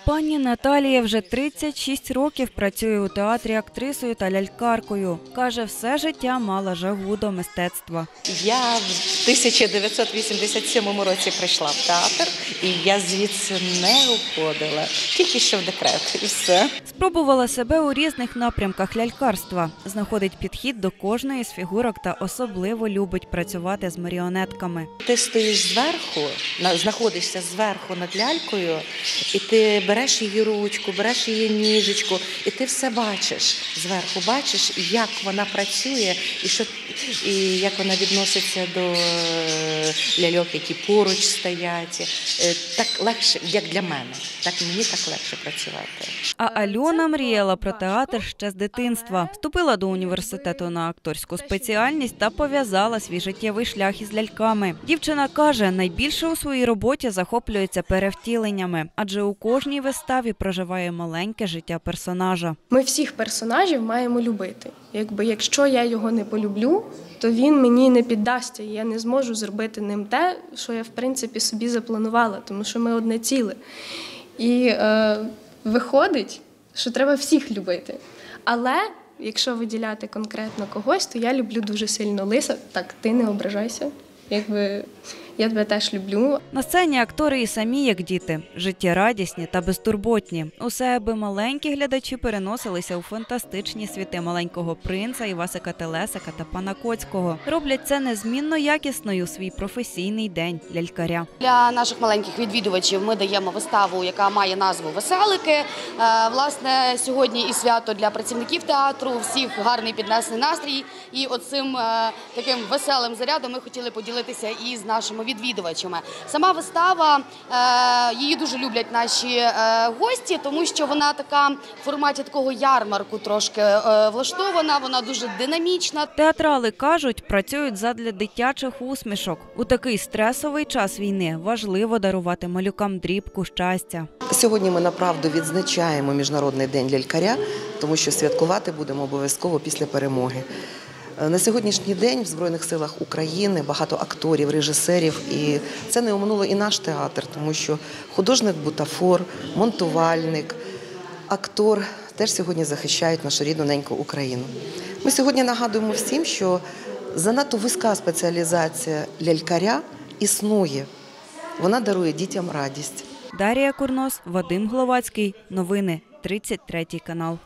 Пані Наталія вже 36 років працює у театрі актрисою та лялькаркою. Каже, все життя мала жагу до мистецтва. Я в 1987 році прийшла в театр, і я звідси не уходила, тільки що в декрет, і все. Спробувала себе у різних напрямках лялькарства. Знаходить підхід до кожної з фігурок та особливо любить працювати з маріонетками. Ти стоїш зверху, знаходишся зверху над лялькою, і ти береш її ручку, береш її ніжечку, і ти все бачиш зверху, бачиш, як вона працює, і як вона відноситься до ляльок, які поруч стоять. Так легше, як для мене, так мені так легше працювати. А Альона мріяла про театр ще з дитинства. Вступила до університету на акторську спеціальність та пов'язала свій життєвий шлях із ляльками. Дівчина каже, найбільше у своїй роботі захоплюється перевтіленнями, адже у кожній виставі проживає маленьке життя персонажа. Ми всіх персонажів маємо любити. Якщо я його не полюблю, то він мені не піддасться, і я не зможу зробити ним те, що я, в принципі, собі запланувала, тому що ми одне ціле. І виходить, що треба всіх любити. Але якщо виділяти конкретно когось, то я люблю дуже сильно Лиса. Так, ти не ображайся. Я тебе теж люблю. На сцені актори і самі, як діти, життєрадісні та безтурботні. Усе, аби маленькі глядачі переносилися у фантастичні світи Маленького принца, Івасика Телесика та пана Коцького. Роблять це незмінно якісною у свій професійний день лялькаря. Для наших маленьких відвідувачів ми даємо виставу, яка має назву «Веселики». Власне, сьогодні і свято для працівників театру, всіх гарний піднесений настрій. І оцим таким веселим зарядом ми хотіли поділитися і з нашими відвідувачами. Сама вистава, її дуже люблять наші гості, тому що вона така в форматі такого ярмарку трошки влаштована, вона дуже динамічна. Театрали кажуть, працюють задля дитячих усмішок. У такий стресовий час війни важливо дарувати малюкам дрібку щастя. Сьогодні ми направду відзначаємо Міжнародний день лялькаря, тому що святкувати будемо обов'язково після перемоги. На сьогоднішній день в Збройних силах України багато акторів, режисерів, і це не оминуло і наш театр, тому що художник-бутафор, монтувальник, актор теж сьогодні захищають нашу рідну неньку Україну. Ми сьогодні нагадуємо всім, що занадто вузька спеціалізація лялькаря існує. Вона дарує дітям радість. Дарія Курнос, Вадим Гловацький. Новини. 33 канал.